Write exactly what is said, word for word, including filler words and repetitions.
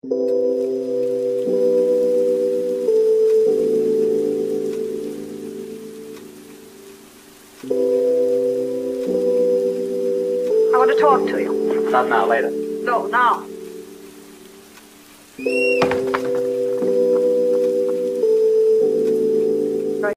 I want to talk to you. Not now, later. No, now.